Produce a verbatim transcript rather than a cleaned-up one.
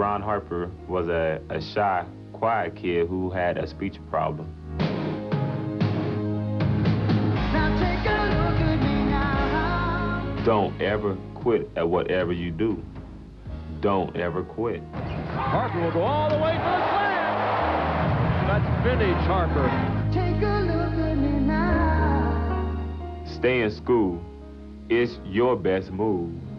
Ron Harper was a, a shy, quiet kid who had a speech problem. Now take a look at me now. Don't ever quit at whatever you do. Don't ever quit. Harper will go all the way for the slam. That's vintage Harper. Take a look at me now. Stay in school. It's your best move.